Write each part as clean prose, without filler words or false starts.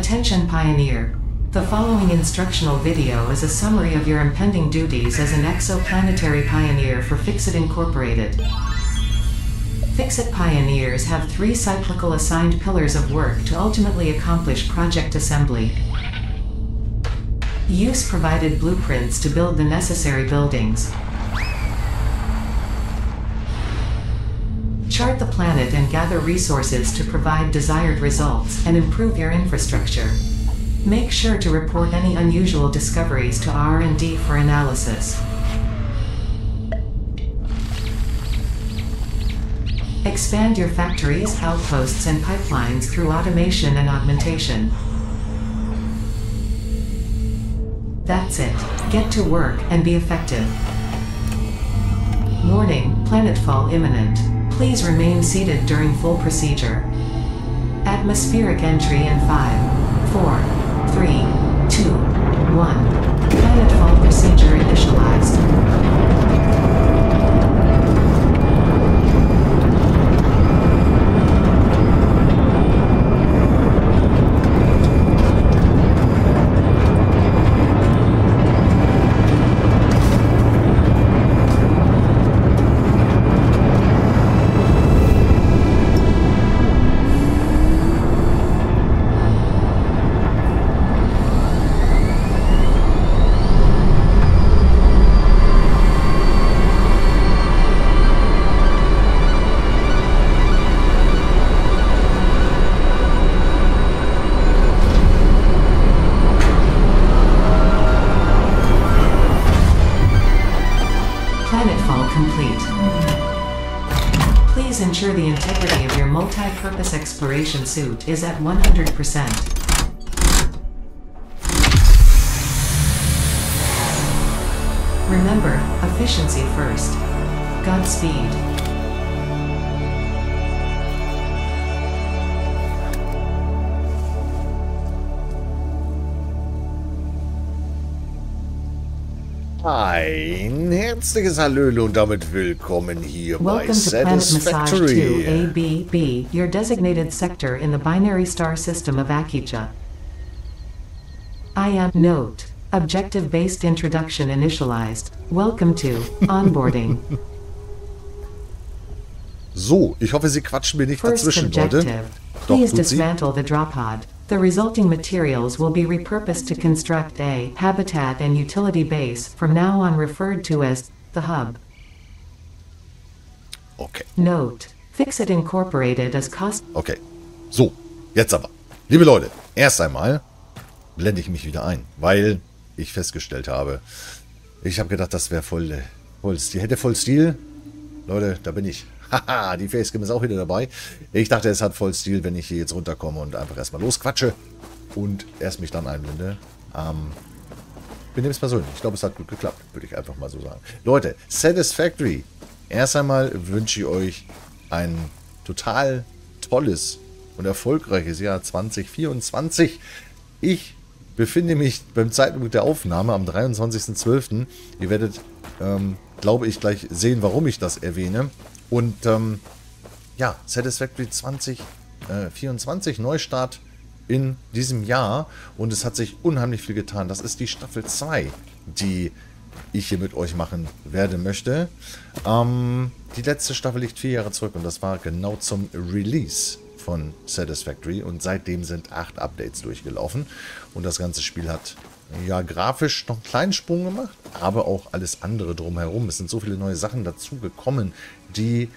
Attention Pioneer. The following instructional video is a summary of your impending duties as an exoplanetary pioneer for Fixit Incorporated. Fixit Pioneers have 3 cyclical assigned pillars of work to ultimately accomplish project assembly. Use provided blueprints to build the necessary buildings. Chart the planet and gather resources to provide desired results and improve your infrastructure. Make sure to report any unusual discoveries to R&D for analysis. Expand your factories, outposts, and pipelines through automation and augmentation. That's it. Get to work and be effective. Warning, planetfall imminent. Please remain seated during full procedure. Atmospheric entry in 5, 4, 3, 2, 1. Planetfall procedure initialized. Planetfall complete. Please ensure the integrity of your multi-purpose exploration suit is at 100%. Remember, efficiency first. Godspeed. Ein herzliches Hallöle und damit willkommen hier bei Welcome to Planet Massage Satisfactory. 2 ABB, your designated sector in the binary star system of Akija. I am Note. Objective-based introduction initialized. Welcome to Onboarding. So, ich hoffe, Sie quatschen mir nicht First dazwischen, Leute. objective. Doch, Please tut sie. dismantle the drop pod. The resulting materials will be repurposed to construct a habitat and utility base, from now on referred to as the hub. Okay, Note. Fixit Incorporated is cost... okay. So, jetzt aber. Liebe Leute, erst einmal blende ich mich wieder ein, weil ich festgestellt habe, ich habe gedacht, das wäre voll Stil. Hätte voll Stil. Leute, da bin ich. Haha, die Facecam ist auch wieder dabei. Ich dachte, es hat voll Stil, wenn ich hier jetzt runterkomme und einfach erstmal losquatsche und erst mich dann einblende. Wir nehmen es mal so hin. Ich glaube, es hat gut geklappt, würde ich einfach mal so sagen. Leute, Satisfactory. Erst einmal wünsche ich euch ein total tolles und erfolgreiches Jahr 2024. Ich befinde mich beim Zeitpunkt der Aufnahme am 23.12. Ihr werdet, glaube ich, gleich sehen, warum ich das erwähne. Und ja, Satisfactory 2024, Neustart in diesem Jahr. Und es hat sich unheimlich viel getan. Das ist die Staffel 2, die ich hier mit euch machen möchte. Die letzte Staffel liegt 4 Jahre zurück und das war genau zum Release von Satisfactory. Und seitdem sind 8 Updates durchgelaufen. Und das ganze Spiel hat ja grafisch noch einen kleinen Sprung gemacht, aber auch alles andere drumherum. Es sind so viele neue Sachen dazu gekommen, die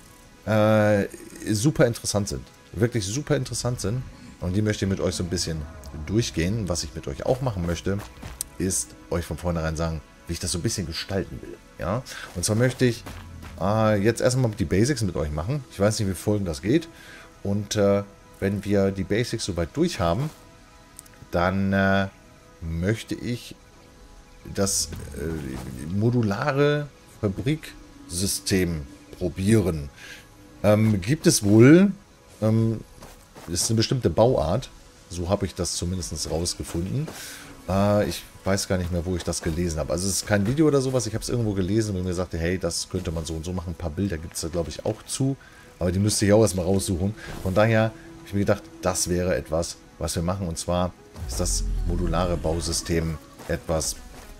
super interessant sind. Wirklich super interessant sind. Und die möchte ich mit euch so ein bisschen durchgehen. Was ich mit euch auch machen möchte, ist euch von vornherein sagen, wie ich das so ein bisschen gestalten will. Ja? Und zwar möchte ich jetzt erstmal die Basics mit euch machen. Ich weiß nicht, wie Folgen das geht. Und wenn wir die Basics soweit durch haben, dann möchte ich das modulare Fabriksystem probieren. Gibt es wohl, ist eine bestimmte Bauart, so habe ich das zumindest rausgefunden. Ich weiß gar nicht mehr, wo ich das gelesen habe. Also es ist kein Video oder sowas, ich habe es irgendwo gelesen und mir sagte, hey, das könnte man so und so machen. Ein paar Bilder gibt es da, glaube ich, auch zu, aber die müsste ich auch erstmal raussuchen. Von daher habe ich mir gedacht, das wäre etwas, was wir machen. Und zwar ist das modulare Bausystem etwas,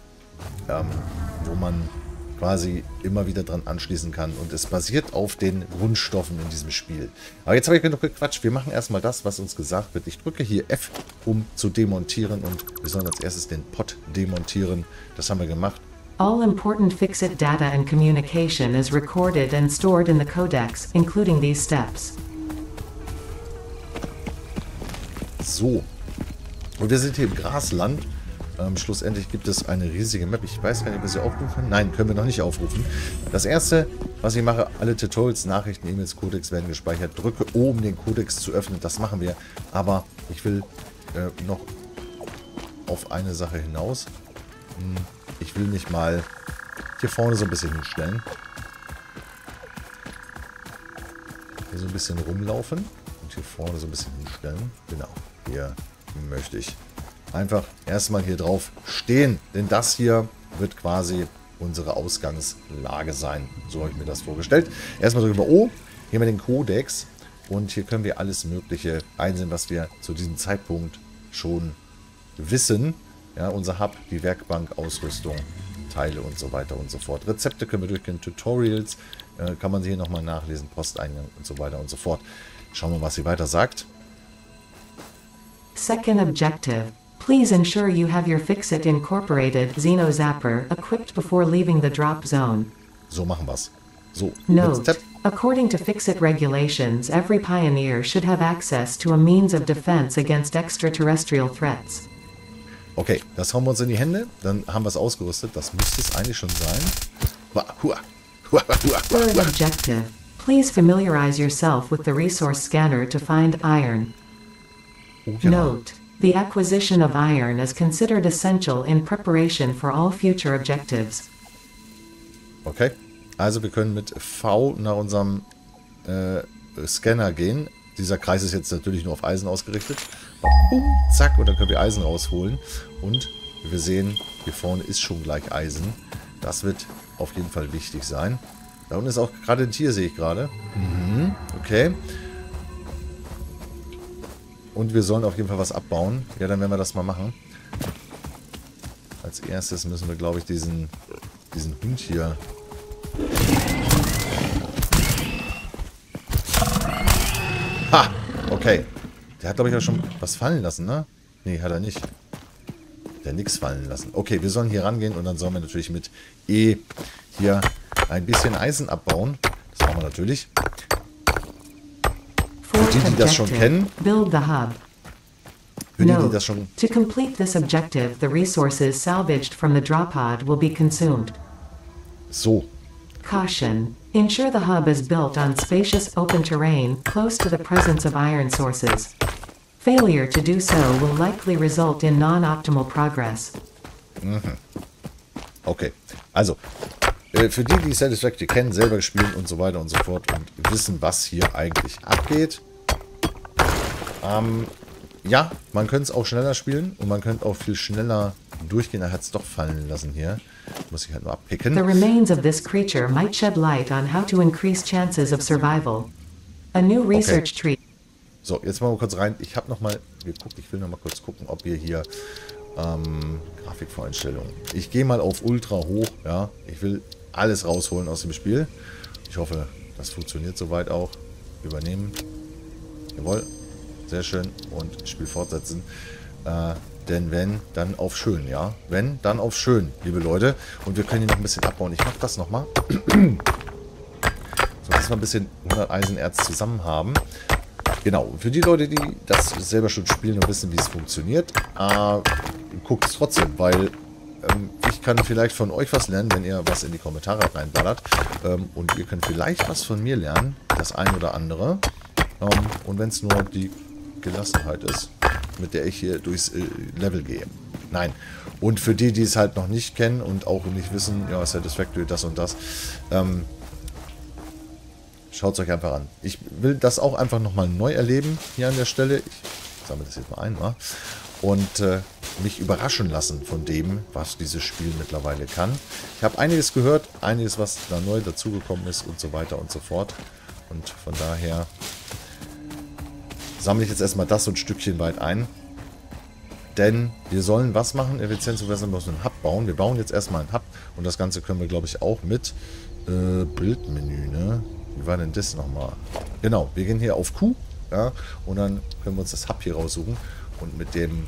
wo man quasi immer wieder dran anschließen kann. Und es basiert auf den Grundstoffen in diesem Spiel. Aber jetzt habe ich genug gequatscht. Wir machen erstmal das, was uns gesagt wird. Ich drücke hier F, um zu demontieren. Und wir sollen als erstes den Pod demontieren. Das haben wir gemacht. All important Fixit data and communication is recorded and stored in the codex, including these steps. So. Und wir sind hier im Grasland. Schlussendlich gibt es eine riesige Map. Ich weiß gar nicht, ob wir sie aufrufen können. Nein, können wir noch nicht aufrufen. Das erste, was ich mache, alle Tutorials, Nachrichten, E-Mails, Codex werden gespeichert. Drücke O, um den Codex zu öffnen. Das machen wir. Aber ich will noch auf eine Sache hinaus. Ich will mich mal hier vorne so ein bisschen hinstellen. Hier so ein bisschen rumlaufen. Und hier vorne so ein bisschen hinstellen. Genau, hier möchte ich einfach erstmal hier drauf stehen, denn das hier wird quasi unsere Ausgangslage sein. So habe ich mir das vorgestellt. Erstmal drücken wir O, hier haben wir den Codex und hier können wir alles Mögliche einsehen, was wir zu diesem Zeitpunkt schon wissen. Ja, unser Hub, die Werkbank, Ausrüstung, Teile und so weiter und so fort. Rezepte können wir durchgehen, Tutorials kann man hier nochmal nachlesen, Posteingang und so weiter und so fort. Schauen wir mal, was sie weiter sagt. Second objective. Please ensure you have your Fixit Incorporated Xeno Zapper equipped before leaving the drop zone. So machen wir es. So, Note, according to Fixit regulations, every pioneer should have access to a means of defense against extraterrestrial threats. Okay, das hauen wir uns in die Hände. Dann haben wir es ausgerüstet. Das müsste es eigentlich schon sein. Third objective. Please familiarize yourself with the resource scanner to find iron. Oh, genau. Note, the acquisition of iron is considered essential in preparation for all future objectives. Okay, also wir können mit V nach unserem Scanner gehen. Dieser Kreis ist jetzt natürlich nur auf Eisen ausgerichtet. Zack, und dann können wir Eisen rausholen. Und wie wir sehen, hier vorne ist schon gleich Eisen. Das wird auf jeden Fall wichtig sein. Da unten ist auch gerade ein Tier, sehe ich gerade. Okay. Und wir sollen auf jeden Fall was abbauen. Ja, dann werden wir das mal machen. Als erstes müssen wir, glaube ich, diesen Hund hier... Ha! Okay. Der hat, glaube ich, auch schon was fallen lassen, ne? Nee, hat er nicht. Der hat nichts fallen lassen. Okay, wir sollen hier rangehen und dann sollen wir natürlich mit E hier ein bisschen Eisen abbauen. Das machen wir natürlich. Für die, die das schon kennen. Build the hub. Für die, die das schon... To complete this objective, the resources salvaged from the drop pod will be consumed. So. Caution. Ensure the hub is built on spacious open terrain close to the presence of iron sources. Failure to do so will likely result in non-optimal progress. Okay. Also, für die, die Satisfactory kennen, selber gespielt und so weiter und so fort und wissen, was hier eigentlich abgeht. Ja, man könnte es auch schneller spielen und man könnte auch viel schneller durchgehen. Er hat es doch fallen lassen hier. Muss ich halt nur abpicken. The remains of this creature might shed light on how to increase chances of survival. A new research tree. So, jetzt mal kurz rein. Ich habe nochmal geguckt. Ich will nochmal kurz gucken, ob wir hier Grafikvoreinstellungen. Ich gehe mal auf Ultra hoch. Ja, ich will alles rausholen aus dem Spiel. Ich hoffe, das funktioniert soweit auch. Übernehmen. Jawohl. Sehr schön. Und Spiel fortsetzen. Denn wenn, dann auf schön, ja. Wenn, dann auf schön, liebe Leute. Und wir können hier noch ein bisschen abbauen. Ich mache das nochmal. So, dass wir ein bisschen 100 Eisenerz zusammen haben. Genau, für die Leute, die das selber schon spielen und wissen, wie es funktioniert, guckt es trotzdem, weil ich kann vielleicht von euch was lernen, wenn ihr was in die Kommentare reinballert. Und ihr könnt vielleicht was von mir lernen, das ein oder andere. Und wenn es nur die Gelassenheit ist, mit der ich hier durchs Level gehe. Nein. Und für die, die es halt noch nicht kennen und auch nicht wissen, ja, Satisfactory, das und das, schaut es euch einfach an. Ich will das auch einfach nochmal neu erleben hier an der Stelle. Ich sammle das jetzt mal ein, und mich überraschen lassen von dem, was dieses Spiel mittlerweile kann. Ich habe einiges gehört, einiges, was da neu dazugekommen ist und so weiter und so fort. Und von daher sammle ich jetzt erstmal das so ein Stückchen weit ein. Denn wir sollen was machen? Effizienz, wir müssen einen Hub bauen. Wir bauen jetzt erstmal einen Hub. Und das Ganze können wir, glaube ich, auch mit Bildmenü, ne? Wie war denn das nochmal? Genau, wir gehen hier auf Q. Ja, und dann können wir uns das Hub hier raussuchen. Und mit dem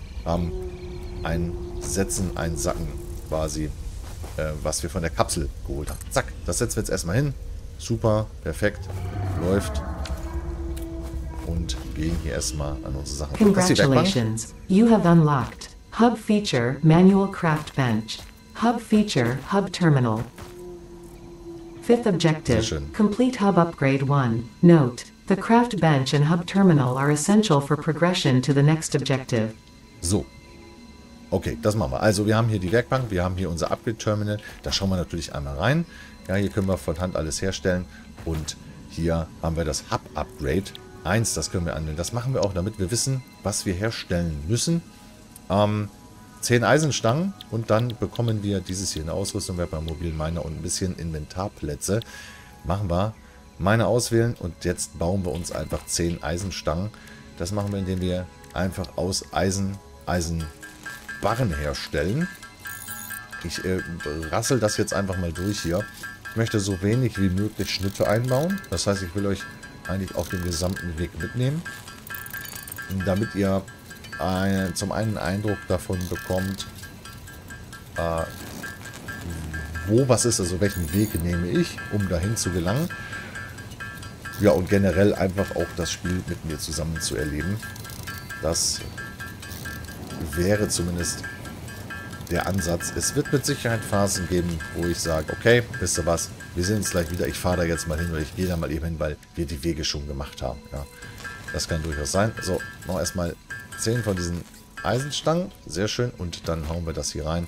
einsacken quasi, was wir von der Kapsel geholt haben. Zack, das setzen wir jetzt erstmal hin. Super, perfekt, läuft. Und gehen hier erstmal an unsere Sachen. Congratulations, you have unlocked Hub Feature Manual Craft Bench. Hub Feature Hub Terminal. Fifth objective, complete Hub Upgrade 1. Note, the Craft Bench and Hub Terminal are essential for progression to the next objective. So. Okay, das machen wir. Also wir haben hier die Werkbank, wir haben hier unser Upgrade-Terminal. Da schauen wir natürlich einmal rein. Ja, hier können wir von Hand alles herstellen. Und hier haben wir das Hub-Upgrade 1, das können wir anwenden. Das machen wir auch, damit wir wissen, was wir herstellen müssen. 10 Eisenstangen und dann bekommen wir dieses hier in der Ausrüstung, beim mobilen Miner und ein bisschen Inventarplätze. Machen wir Miner auswählen und jetzt bauen wir uns einfach 10 Eisenstangen. Das machen wir, indem wir einfach aus Eisenbarren herstellen. Ich rassel das jetzt einfach mal durch hier. Ich möchte so wenig wie möglich Schnitte einbauen. Das heißt, ich will euch eigentlich auf den gesamten Weg mitnehmen, damit ihr zum einen Eindruck davon bekommt, wo was ist, also welchen Weg nehme ich, um dahin zu gelangen. Ja, und generell einfach auch das Spiel mit mir zusammen zu erleben. Das wäre zumindest der Ansatz. Es wird mit Sicherheit Phasen geben, wo ich sage, okay, wisst ihr was, wir sind jetzt gleich wieder, ich fahre da jetzt mal hin oder ich gehe da mal eben hin, weil wir die Wege schon gemacht haben. Ja, das kann durchaus sein. So, noch erstmal 10 von diesen Eisenstangen. Sehr schön. Und dann hauen wir das hier rein.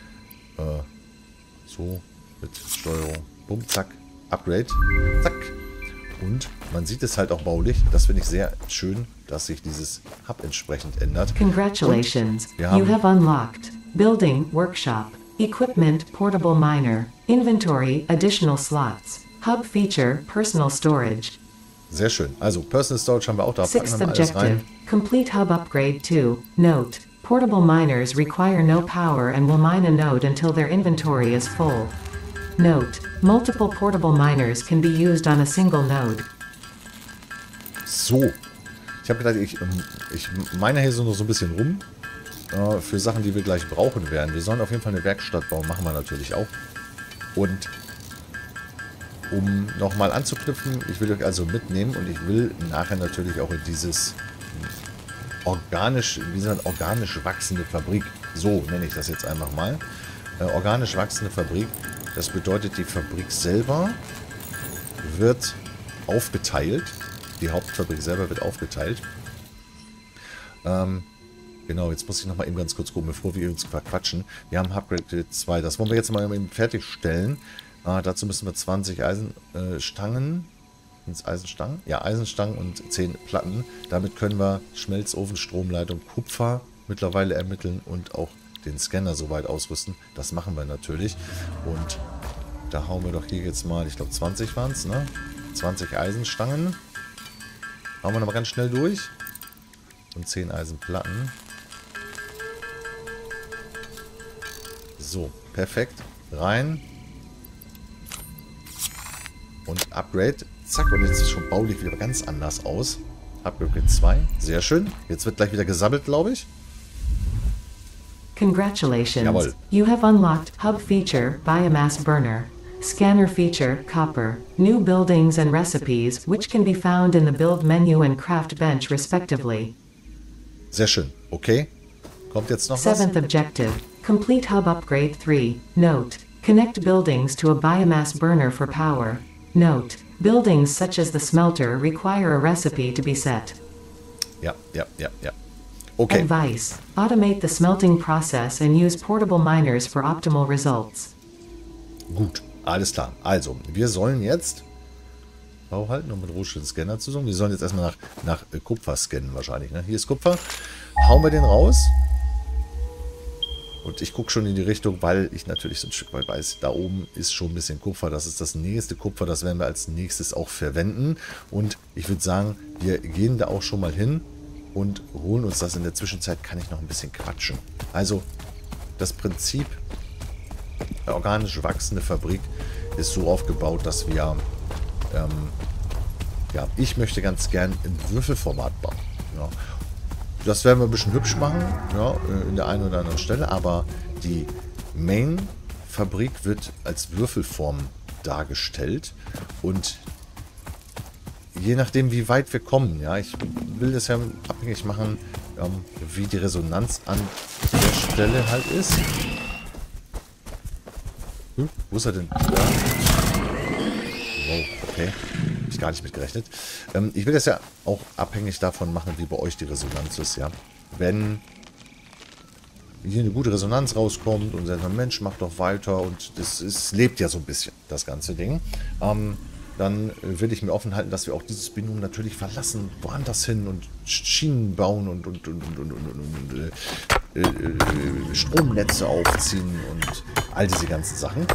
So, mit Steuerung. Bumm, zack. Upgrade. Zack. Und man sieht es halt auch baulich. Das finde ich sehr schön, dass sich dieses Hub entsprechend ändert. Congratulations. You have unlocked Building Workshop. Equipment Portable Miner. Inventory Additional Slots. Hub Feature Personal Storage. Sehr schön. Also Personal Storage haben wir auch da. Sixth objective. Complete Hub Upgrade 2. Note. Portable miners require no power and will mine a node until their inventory is full. Note. Multiple portable miners can be used on a single node. So. Ich habe gedacht, ich mine hier so noch so ein bisschen rum. Für Sachen, die wir gleich brauchen werden. Wir sollen auf jeden Fall eine Werkstatt bauen. Machen wir natürlich auch. Und um nochmal anzuknüpfen, ich will euch also mitnehmen und ich will nachher natürlich auch in dieses organisch wachsende Fabrik, so nenne ich das jetzt einfach mal, organisch wachsende Fabrik, das bedeutet, die Fabrik selber wird aufgeteilt, die Hauptfabrik selber wird aufgeteilt. Genau, jetzt muss ich nochmal eben ganz kurz gucken, bevor wir uns verquatschen. Wir haben Upgrade 2, das wollen wir jetzt mal eben fertigstellen. Dazu müssen wir 20 Eisenstangen. Eisenstangen? Ja, Eisenstangen und 10 Platten. Damit können wir Schmelzofen, Stromleitung, Kupfer mittlerweile ermitteln und auch den Scanner soweit ausrüsten. Das machen wir natürlich. Und da hauen wir doch hier jetzt mal, ich glaube 20 waren es, ne? 20 Eisenstangen. Hauen wir nochmal ganz schnell durch. Und 10 Eisenplatten. So, perfekt. Rein. Und Upgrade. Zack, und jetzt ist es schon baulich wieder ganz anders aus. Upgrade 2. Sehr schön. Jetzt wird gleich wieder gesammelt, glaube ich. Congratulations. Jawohl. You have unlocked Hub Feature Biomass Burner. Scanner Feature Copper. New buildings and recipes, which can be found in the Build menu and Craft Bench respectively. Sehr schön. Okay. Kommt jetzt noch was? Seventh objective. Complete Hub Upgrade 3. Note. Connect buildings to a biomass burner for power. Note. Buildings such as the smelter require a recipe to be set. Ja. Okay. Advice. Automate the smelting process and use portable miners for optimal results. Gut. Alles klar. Also, wir sollen jetzt Bau halten, um mit Rouge den Scanner zu suchen. Wir sollen jetzt erstmal nach Kupfer scannen wahrscheinlich. Ne? Hier ist Kupfer. Hauen wir den raus. Und ich gucke schon in die Richtung, weil ich natürlich so ein Stück weit weiß, da oben ist schon ein bisschen Kupfer. Das ist das nächste Kupfer, das werden wir als nächstes auch verwenden. Und ich würde sagen, wir gehen da auch schon mal hin und holen uns das. In der Zwischenzeit kann ich noch ein bisschen quatschen. Also das Prinzip organisch wachsende Fabrik ist so aufgebaut, dass wir, ja, ich möchte ganz gern im Würfelformat bauen. Ja. Das werden wir ein bisschen hübsch machen, ja, in der einen oder anderen Stelle, aber die Main-Fabrik wird als Würfelform dargestellt und je nachdem, wie weit wir kommen, ja, ich will das ja abhängig machen, wie die Resonanz an der Stelle halt ist. Wo ist er denn? Ja. Wow, okay. Hab ich gar nicht mit gerechnet. Ich will das ja auch abhängig davon machen, wie bei euch die Resonanz ist, ja. Wenn hier eine gute Resonanz rauskommt und sagt, Mensch, mach doch weiter und das lebt ja so ein bisschen, das ganze Ding, dann will ich mir offen halten, dass wir auch dieses Binom natürlich verlassen, woanders hin und Schienen bauen und Stromnetze aufziehen und all diese ganzen Sachen.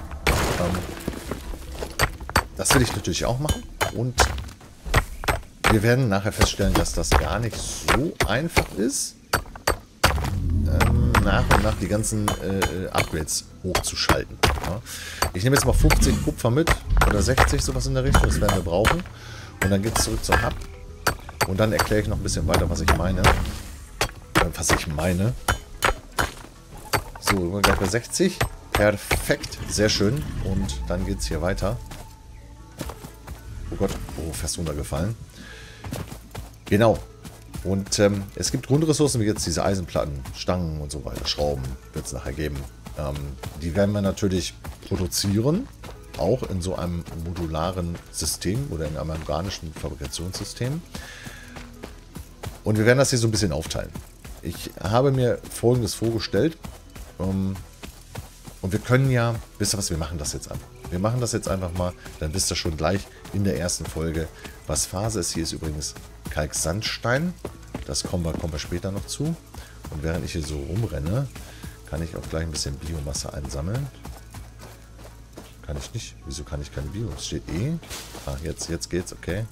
Das will ich natürlich auch machen und wir werden nachher feststellen, dass das gar nicht so einfach ist, nach und nach die ganzen Upgrades hochzuschalten. Ja. Ich nehme jetzt mal 50 Kupfer mit oder 60, sowas in der Richtung, das werden wir brauchen. Und dann geht es zurück zum Hub und dann erkläre ich noch ein bisschen weiter, was ich meine. So, wir gleich bei 60. Perfekt, sehr schön. Und dann geht es hier weiter. Oh Gott, oh, fast runtergefallen. Genau. Und es gibt Grundressourcen, wie jetzt diese Eisenplatten, Stangen und so weiter, Schrauben wird es nachher geben. Die werden wir natürlich produzieren, auch in so einem modularen System oder in einem organischen Fabrikationssystem. Und wir werden das hier so ein bisschen aufteilen. Ich habe mir Folgendes vorgestellt. Und wir können ja, wisst ihr was, wir machen das jetzt einfach. Wir machen das jetzt einfach mal, dann wisst ihr schon gleich in der ersten Folge, was Phase ist. Hier ist übrigens Kalksandstein. Das kommen wir später noch zu. Und während ich hier so rumrenne, kann ich auch gleich ein bisschen Biomasse einsammeln. Kann ich nicht. Wieso kann ich keine Biomasse? Steht E. Ah, jetzt geht's, okay.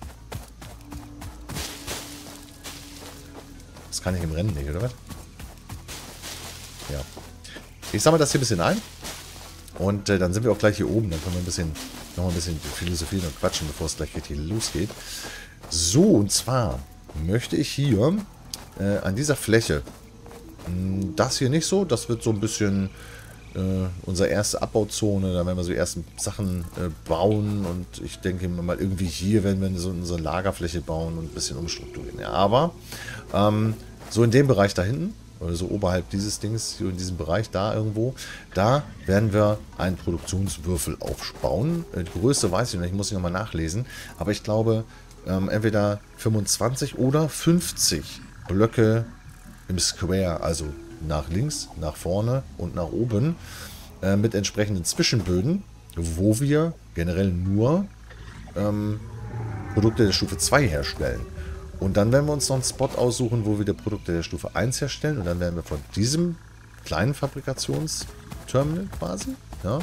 Das kann ich im Rennen nicht, oder was? Ja. Ich sammle das hier ein bisschen ein. Und dann sind wir auch gleich hier oben. Dann können wir noch ein bisschen philosophieren und quatschen, bevor es gleich richtig losgeht. So, und zwar möchte ich hier an dieser Fläche, das hier nicht so, das wird so ein bisschen unsere erste Abbauzone, da werden wir so die ersten Sachen bauen und ich denke mal irgendwie hier werden wir so unsere Lagerfläche bauen und ein bisschen umstrukturieren. Ja, aber so in dem Bereich da hinten, oder so oberhalb dieses Dings, in diesem Bereich da irgendwo, da werden wir einen Produktionswürfel aufbauen. Die Größe weiß ich nicht, muss ich nochmal nachlesen, aber ich glaube entweder 25 oder 50 Blöcke im Square, also nach links, nach vorne und nach oben, mit entsprechenden Zwischenböden, wo wir generell nur Produkte der Stufe 2 herstellen. Und dann werden wir uns noch einen Spot aussuchen, wo wir die Produkte der Stufe 1 herstellen. Und dann werden wir von diesem kleinen Fabrikationsterminal quasi, ja,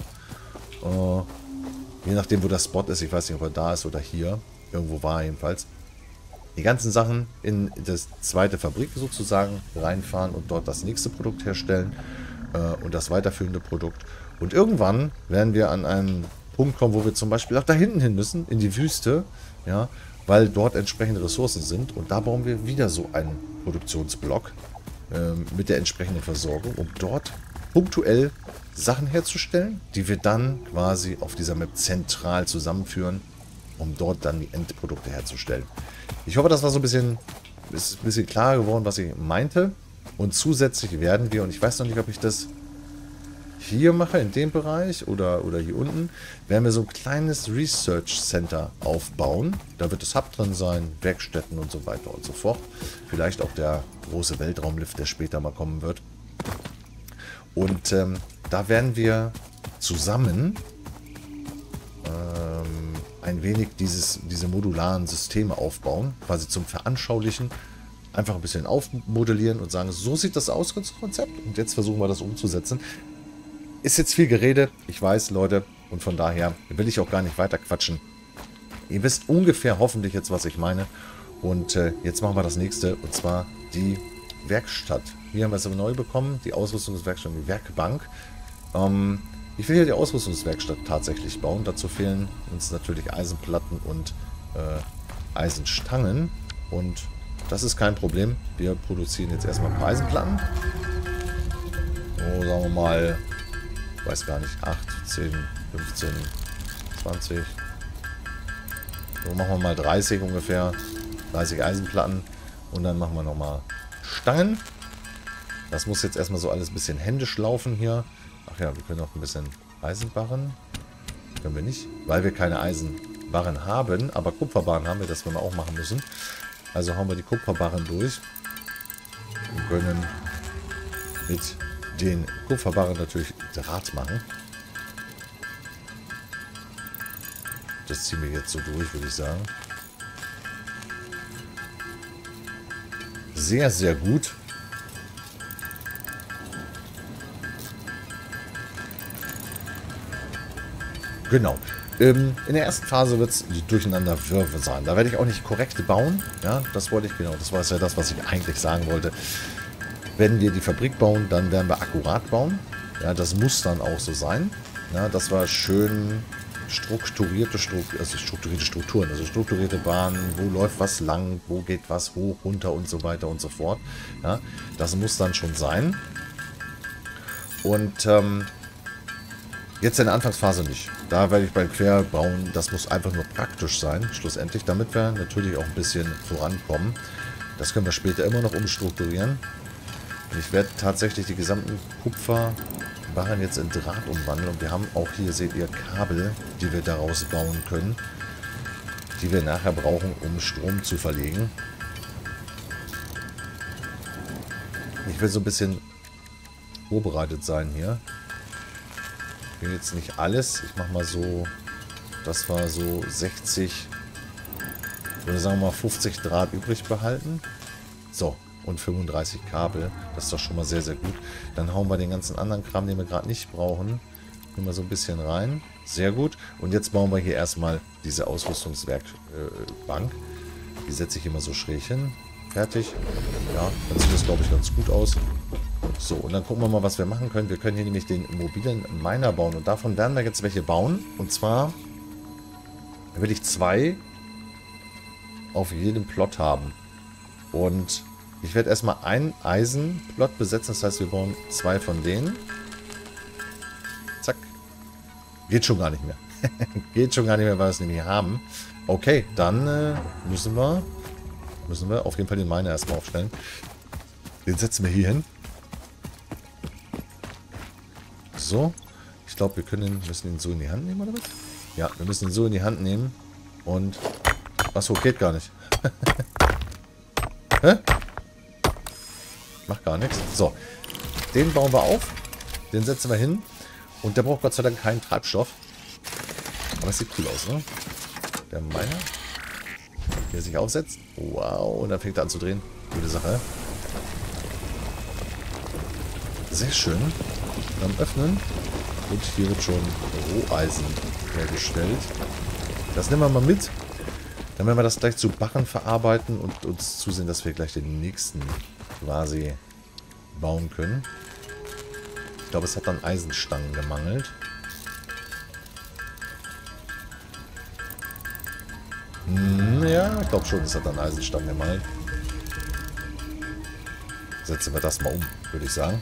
je nachdem, wo der Spot ist, ich weiß nicht, ob er da ist oder hier, irgendwo war jedenfalls, die ganzen Sachen in das zweite Fabrik sozusagen reinfahren und dort das nächste Produkt herstellen und das weiterführende Produkt. Und irgendwann werden wir an einen Punkt kommen, wo wir zum Beispiel auch da hinten hin müssen, in die Wüste, ja, weil dort entsprechende Ressourcen sind. Und da bauen wir wieder so einen Produktionsblock mit der entsprechenden Versorgung, um dort punktuell Sachen herzustellen, die wir dann quasi auf dieser Map zentral zusammenführen, um dort dann die Endprodukte herzustellen. Ich hoffe, das war so ein bisschen klar geworden, was ich meinte. Und zusätzlich werden wir, und ich weiß noch nicht, ob ich das hier mache, in dem Bereich oder hier unten, werden wir so ein kleines Research Center aufbauen. Da wird das Hub drin sein, Werkstätten und so weiter und so fort. Vielleicht auch der große Weltraumlift, der später mal kommen wird. Und da werden wir zusammen ein wenig diese modularen Systeme aufbauen, quasi zum Veranschaulichen, einfach ein bisschen aufmodellieren und sagen, so sieht das aus, das Konzept. Und jetzt versuchen wir das umzusetzen. Ist jetzt viel Gerede, ich weiß, Leute. Und von daher will ich auch gar nicht weiter quatschen. Ihr wisst ungefähr hoffentlich jetzt, was ich meine. Und jetzt machen wir das nächste, und zwar die Werkstatt. Hier haben wir es aber neu bekommen, die Ausrüstungswerkstatt, die Werkbank. Ich will hier die Ausrüstungswerkstatt tatsächlich bauen. Dazu fehlen uns natürlich Eisenplatten und Eisenstangen. Und das ist kein Problem. Wir produzieren jetzt erstmal ein paar Eisenplatten. So, sagen wir mal, ich weiß gar nicht, 8, 10, 15, 20. So, machen wir mal 30 ungefähr. 30 Eisenplatten. Und dann machen wir nochmal Stangen. Das muss jetzt erstmal so alles ein bisschen händisch laufen hier. Ach ja, wir können auch ein bisschen Eisenbarren. Können wir nicht, weil wir keine Eisenbarren haben. Aber Kupferbarren haben wir, das wir auch machen müssen. Also hauen wir die Kupferbarren durch. Und können mit den Kupferbarren natürlich Draht machen. Das ziehen wir jetzt so durch, würde ich sagen. Sehr, sehr gut. Genau. In der ersten Phase wird es Durcheinanderwürfe sein. Da werde ich auch nicht korrekt bauen. Ja, das wollte ich, genau. Das war ja das, was ich eigentlich sagen wollte. Wenn wir die Fabrik bauen, dann werden wir akkurat bauen. Ja, das muss dann auch so sein. Ja, das war schön strukturierte Strukturen, also strukturierte Bahnen, wo läuft was lang, wo geht was hoch, runter und so weiter und so fort. Ja, das muss dann schon sein. Und jetzt in der Anfangsphase nicht. Da werde ich beim Querbauen, das muss einfach nur praktisch sein, schlussendlich, damit wir natürlich auch ein bisschen vorankommen. Das können wir später immer noch umstrukturieren. Und ich werde tatsächlich die gesamten Kupferbarren jetzt in Draht umwandeln. Und wir haben auch hier, seht ihr, Kabel, die wir daraus bauen können, die wir nachher brauchen, um Strom zu verlegen. Ich will so ein bisschen vorbereitet sein hier. Ich will jetzt nicht alles. Ich mache mal so, das war so 60, oder sagen wir mal 50 Draht übrig behalten. So, und 35 Kabel. Das ist doch schon mal sehr, sehr gut. Dann hauen wir den ganzen anderen Kram, den wir gerade nicht brauchen, nehmen wir so ein bisschen rein. Sehr gut. Und jetzt bauen wir hier erstmal diese Ausrüstungswerkbank. Die setze ich immer so schräg hin. Fertig. Ja, dann sieht das, glaube ich, ganz gut aus. So, und dann gucken wir mal, was wir machen können. Wir können hier nämlich den mobilen Miner bauen. Und davon werden wir jetzt welche bauen. Und zwar will ich 2 auf jedem Plot haben. Und ich werde erstmal einen Eisenplot besetzen. Das heißt, wir bauen 2 von denen. Zack. Geht schon gar nicht mehr. Geht schon gar nicht mehr, weil wir es nämlich haben. Okay, dann müssen wir auf jeden Fall den Miner erstmal aufstellen. Den setzen wir hier hin. So. Ich glaube, müssen ihn so in die Hand nehmen, oder was? Ja, wir müssen ihn so in die Hand nehmen. Und... Achso, geht gar nicht. Hä? Macht gar nichts. So. Den bauen wir auf. Den setzen wir hin. Und der braucht Gott sei Dank keinen Treibstoff. Aber es sieht cool aus, ne? Der Miner. Der sich aufsetzt. Wow. Und dann fängt er an zu drehen. Gute Sache. Sehr schön. Beim Öffnen. Und hier wird schon Roheisen hergestellt. Das nehmen wir mal mit. Dann werden wir das gleich zu Barren verarbeiten und uns zusehen, dass wir gleich den nächsten quasi bauen können. Ich glaube, es hat dann Eisenstangen gemangelt. Ja, ich glaube schon, es hat dann Eisenstangen gemangelt. Setzen wir das mal um, würde ich sagen.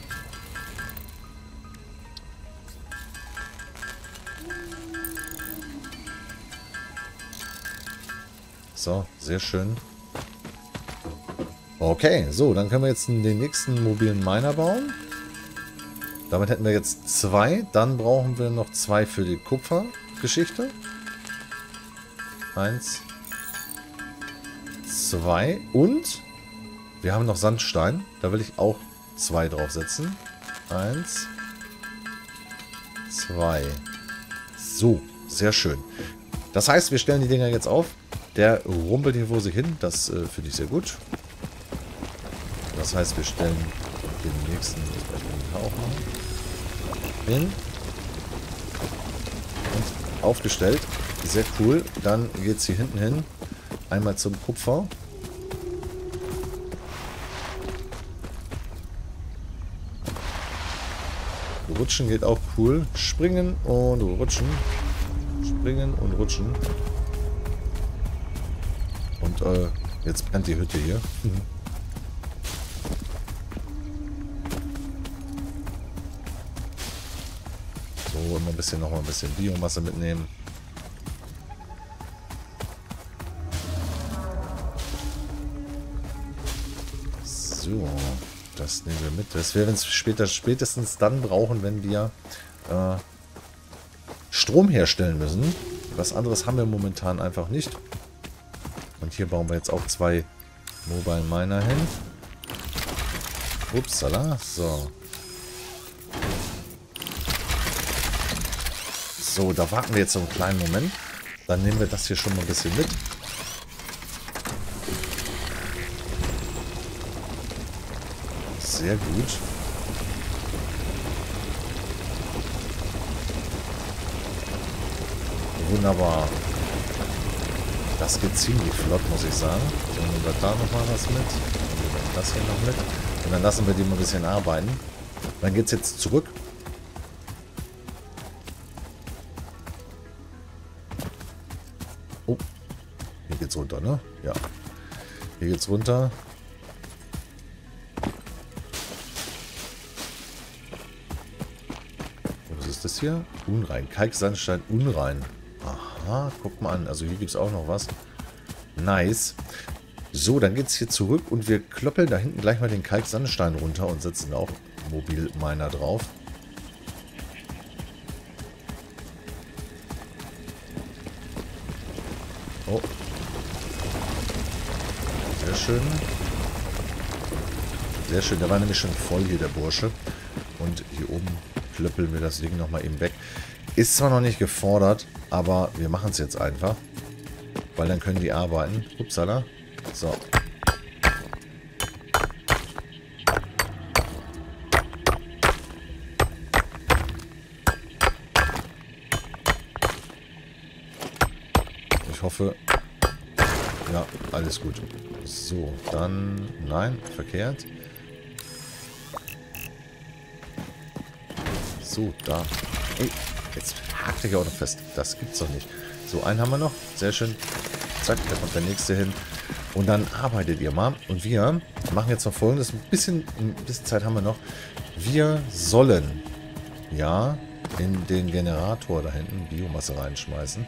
So, sehr schön. Okay, so, dann können wir jetzt den nächsten mobilen Miner bauen. Damit hätten wir jetzt 2. Dann brauchen wir noch 2 für die Kupfergeschichte. 1, 2 und wir haben noch Sandstein. Da will ich auch 2 draufsetzen. 1, 2. So, sehr schön. Das heißt, wir stellen die Dinger jetzt auf. Der rumpelt hier vor sich hin. Das finde ich sehr gut. Das heißt, wir stellen den nächsten auch mal hin. Und aufgestellt. Sehr cool. Dann geht es hier hinten hin. Einmal zum Kupfer. Rutschen geht auch cool. Springen und rutschen. Springen und rutschen. Und jetzt brennt die Hütte hier. So, immer ein bisschen, noch mal ein bisschen Biomasse mitnehmen. So, das nehmen wir mit. Das werden wir spätestens dann brauchen, wenn wir Strom herstellen müssen. Was anderes haben wir momentan einfach nicht. Und hier bauen wir jetzt auch 2 Mobile Miner hin. Upsala. So. So, da warten wir jetzt so einen kleinen Moment. Dann nehmen wir das hier schon mal ein bisschen mit. Sehr gut. Wunderbar. Das geht ziemlich flott, muss ich sagen. Dann nehmen wir da nochmal was mit. Dann nehmen wir das hier noch mit. Und dann lassen wir die mal ein bisschen arbeiten. Dann geht es jetzt zurück. Oh. Hier geht's runter, ne? Ja. Hier geht's runter. Was ist das hier? Unrein. Kalksandstein unrein. Aha, guck mal an. Also hier gibt es auch noch was. Nice. So, dann geht es hier zurück und wir kloppeln da hinten gleich mal den Kalksandstein runter und setzen auch Mobilminer drauf. Oh. Sehr schön. Sehr schön. Der war nämlich schon voll hier, der Bursche. Und hier oben klöppeln wir das Ding nochmal eben weg. Ist zwar noch nicht gefordert, aber wir machen es jetzt einfach. Weil dann können die arbeiten. Upsala. So. Ich hoffe... Ja, alles gut. So, dann... Nein, verkehrt. So, da. Ey, jetzt hakt er ja auch noch fest. Das gibt's doch nicht. So, einen haben wir noch. Sehr schön. Zack, da kommt der nächste hin. Und dann arbeitet ihr mal. Und wir machen jetzt noch Folgendes. Ein bisschen Zeit haben wir noch. Wir sollen ja in den Generator da hinten Biomasse reinschmeißen.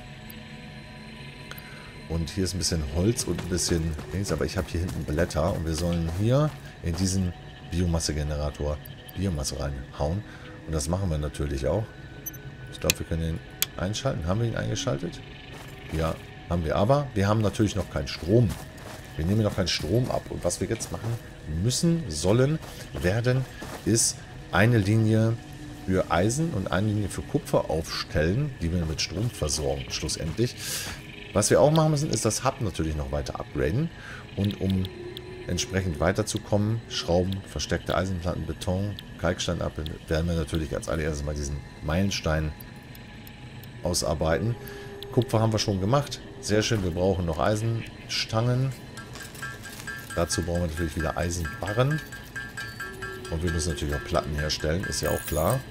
Und hier ist ein bisschen Holz und ein bisschen Dings. Aber ich habe hier hinten Blätter. Und wir sollen hier in diesen Biomasse-Generator Biomasse reinhauen. Und das machen wir natürlich auch. Ich glaube, wir können ihn einschalten. Haben wir ihn eingeschaltet? Ja, haben wir. Aber wir haben natürlich noch keinen Strom. Wir nehmen noch keinen Strom ab. Und was wir jetzt machen müssen, sollen, werden, ist eine Linie für Eisen und eine Linie für Kupfer aufstellen, die wir mit Strom versorgen, schlussendlich. Was wir auch machen müssen, ist das Hub natürlich noch weiter upgraden. Und um entsprechend weiterzukommen, Schrauben, versteckte Eisenplatten, Beton, Kalkstein ab, werden wir natürlich als allererstes mal diesen Meilenstein ausarbeiten. Kupfer haben wir schon gemacht. Sehr schön, wir brauchen noch Eisenstangen. Dazu brauchen wir natürlich wieder Eisenbarren. Und wir müssen natürlich auch Platten herstellen, ist ja auch klar.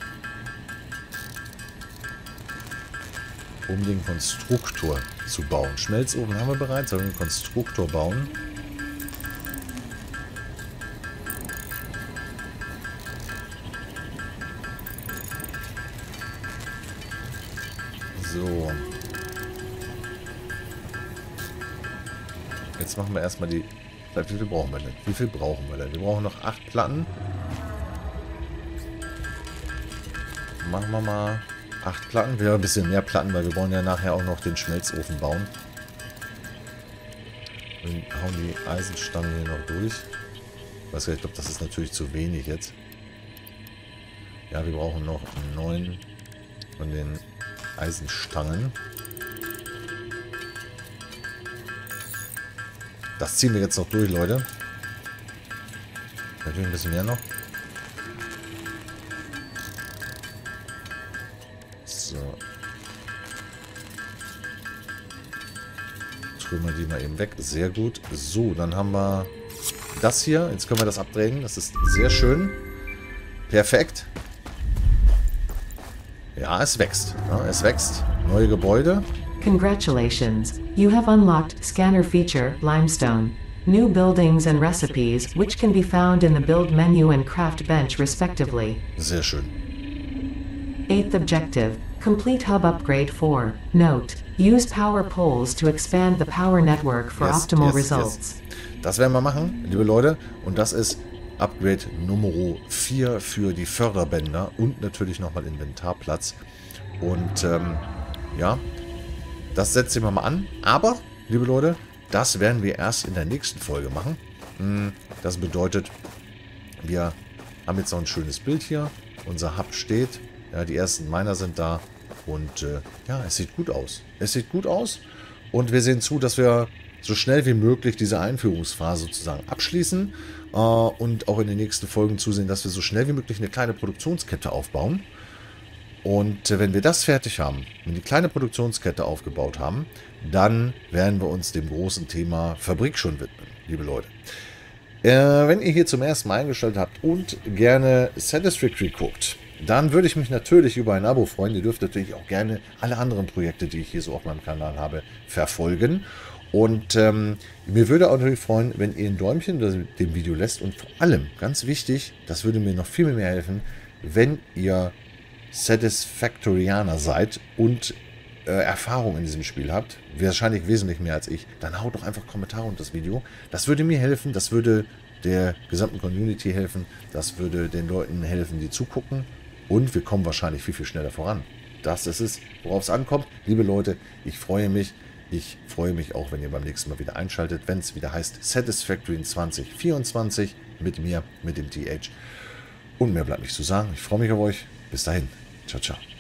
Um den Konstruktor zu bauen. Schmelzofen haben wir bereits, sollen wir einen Konstruktor bauen. So. Jetzt machen wir erstmal die... Wie viel brauchen wir denn? Wie viel brauchen wir denn? Wir brauchen noch 8 Platten. Machen wir mal 8 Platten. Wir haben ein bisschen mehr Platten, weil wir wollen ja nachher auch noch den Schmelzofen bauen. Wir hauen die Eisenstangen hier noch durch. Ich glaube, das ist natürlich zu wenig jetzt. Ja, wir brauchen noch 9 von den Eisenstangen. Das ziehen wir jetzt noch durch, Leute. Natürlich ein bisschen mehr noch. So. Trümmer die mal eben weg. Sehr gut. So, dann haben wir das hier. Jetzt können wir das abdrehen. Das ist sehr schön. Perfekt. Ja, es wächst. Ja, es wächst. Neue Gebäude. Congratulations, you have unlocked Scanner Feature, Limestone. New buildings and recipes, which can be found in the Build menu and Craft bench respectively. Sehr schön. 8th objective, complete hub upgrade 4. Note, use power poles to expand the power network for optimal results. Das werden wir machen, liebe Leute. Und das ist Upgrade Nummer 4 für die Förderbänder und natürlich nochmal Inventarplatz. Und ja, das setzen wir mal an. Aber, liebe Leute, das werden wir erst in der nächsten Folge machen. Das bedeutet, wir haben jetzt noch ein schönes Bild hier. Unser Hub steht. Ja, die ersten Miner sind da. Und ja, es sieht gut aus. Es sieht gut aus. Und wir sehen zu, dass wir so schnell wie möglich diese Einführungsphase sozusagen abschließen. Und auch in den nächsten Folgen zusehen, dass wir so schnell wie möglich eine kleine Produktionskette aufbauen. Und wenn wir das fertig haben, wenn die kleine Produktionskette aufgebaut haben, dann werden wir uns dem großen Thema Fabrik schon widmen, liebe Leute. Wenn ihr hier zum ersten Mal eingestellt habt und gerne Satisfactory guckt, dann würde ich mich natürlich über ein Abo freuen. Ihr dürft natürlich auch gerne alle anderen Projekte, die ich hier so auf meinem Kanal habe, verfolgen. Und mir würde auch natürlich freuen, wenn ihr ein Däumchen dem Video lässt. Und vor allem, ganz wichtig, das würde mir noch viel mehr helfen, wenn ihr Satisfactorianer seid und Erfahrung in diesem Spiel habt, wahrscheinlich wesentlich mehr als ich, dann haut doch einfach Kommentare unter das Video. Das würde mir helfen, das würde der gesamten Community helfen, das würde den Leuten helfen, die zugucken und wir kommen wahrscheinlich viel, viel schneller voran. Das ist es, worauf es ankommt. Liebe Leute, ich freue mich. Ich freue mich auch, wenn ihr beim nächsten Mal wieder einschaltet, wenn es wieder heißt Satisfactory 2024 mit mir, mit dem TH. Und mehr bleibt nicht zu sagen. Ich freue mich auf euch. Bis dahin. Ciao, ciao.